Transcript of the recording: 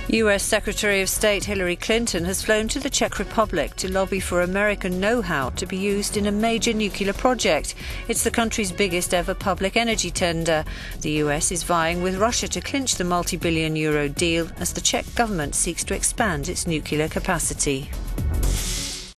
US Secretary of State Hillary Clinton has flown to the Czech Republic to lobby for American know-how to be used in a major nuclear project. It's the country's biggest ever public energy tender. The US is vying with Russia to clinch the multi-billion euro deal as the Czech government seeks to expand its nuclear capacity.